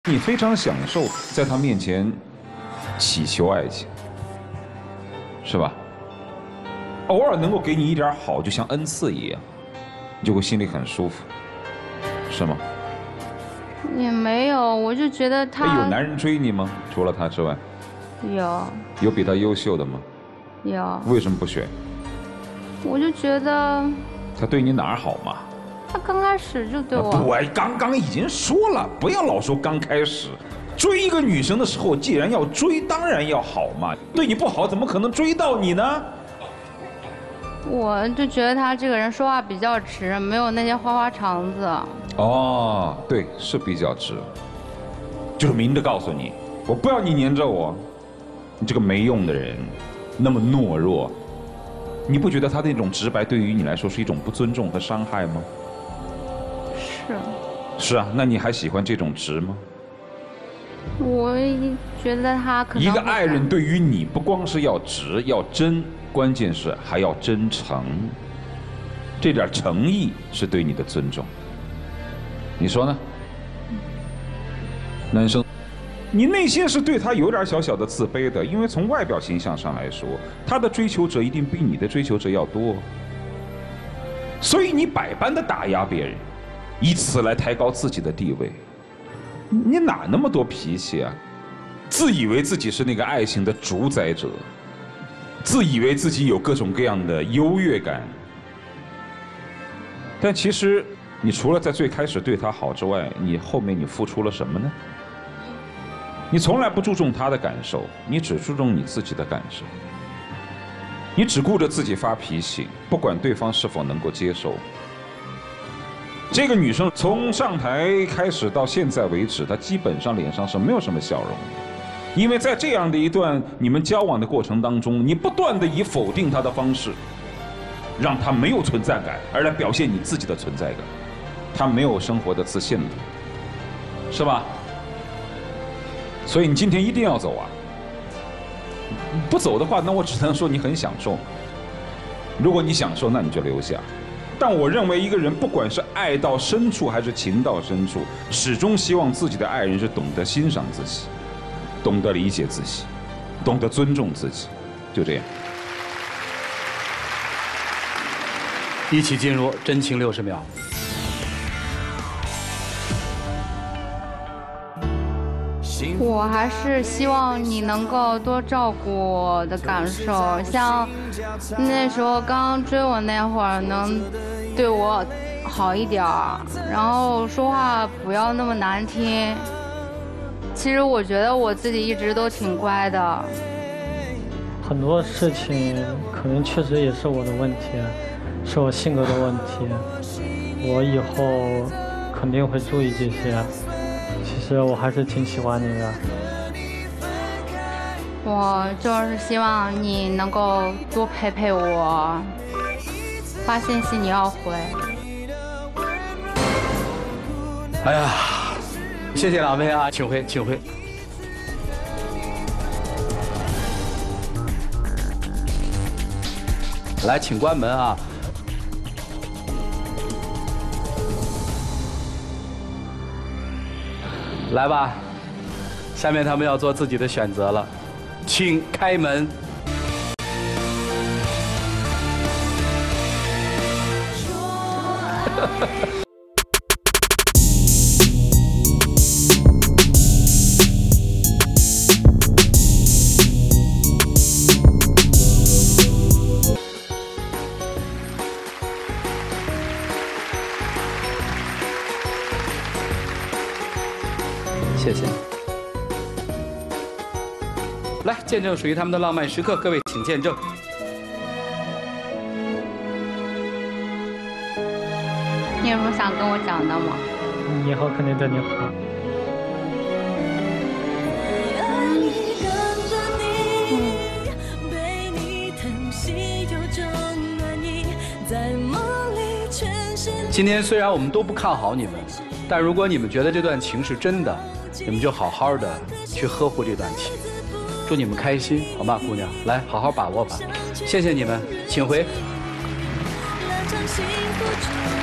你非常享受在他面前祈求爱情，是吧？偶尔能够给你一点好，就像恩赐一样，你就会心里很舒服，是吗？ 也没有，我就觉得他有男人追你吗？除了他之外， 有。 有比他优秀的吗？ 有。 为什么不选？ 我就觉得他对你哪儿好嘛？ 他刚开始就对我…… 我刚刚已经说了，不要老说刚开始。追一个女生的时候，既然要追，当然要好嘛。对你不好，怎么可能追到你呢？ 我就觉得他这个人说话比较直，没有那些花花肠子。 哦，对，是比较直，就是明着告诉你，我不要你黏着我，你这个没用的人，那么懦弱。你不觉得他那种直白对于你来说是一种不尊重和伤害吗？ 是。 是啊，那你还喜欢这种直吗？ 我觉得他可能一个爱人对于你不光是要直要真，关键是还要真诚。这点诚意是对你的尊重。你说呢？男生，你内心是对他有点小小的自卑的，因为从外表形象上来说，他的追求者一定比你的追求者要多，所以你百般的打压别人，以此来抬高自己的地位。你哪那么多脾气啊？自以为自己是那个爱情的主宰者，自以为自己有各种各样的优越感，但其实你除了在最开始对他好之外，你后面你付出了什么呢？你从来不注重他的感受，你只注重你自己的感受，你只顾着自己发脾气，不管对方是否能够接受。这个女生从上台开始到现在为止，她基本上脸上是没有什么笑容的，因为在这样的一段你们交往的过程当中，你不断的以否定她的方式，让她没有存在感，而来表现你自己的存在感，她没有生活的自信了，是吧？所以你今天一定要走啊！不走的话，那我只能说你很享受。如果你享受，那你就留下。但我认为一个人不管是爱到深处还是情到深处，始终希望自己的爱人是懂得欣赏自己，懂得理解自己，懂得尊重自己，就这样。 一起进入真情60秒。 我还是希望你能够多照顾我的感受，像那时候刚追我那会儿，能对我好一点儿，然后说话不要那么难听。其实我觉得我自己一直都挺乖的。 很多事情可能确实也是我的问题，是我性格的问题，我以后肯定会注意这些。其实我还是挺喜欢你的。 我就是希望你能够多陪陪我，发信息你要回。 哎呀，谢谢两位啊，请回，请回。来，请关门啊。来吧，下面他们要做自己的选择了，请开门。谢谢。来，见证属于他们的浪漫时刻，各位请见证。 你有什么想跟我讲的吗？ 你以后肯定对你好。 今天虽然我们都不看好你们，但如果你们觉得这段情是真的，你们就好好的去呵护这段情。祝你们开心，好吗，姑娘？来，好好把握吧。谢谢你们，请回。 幸福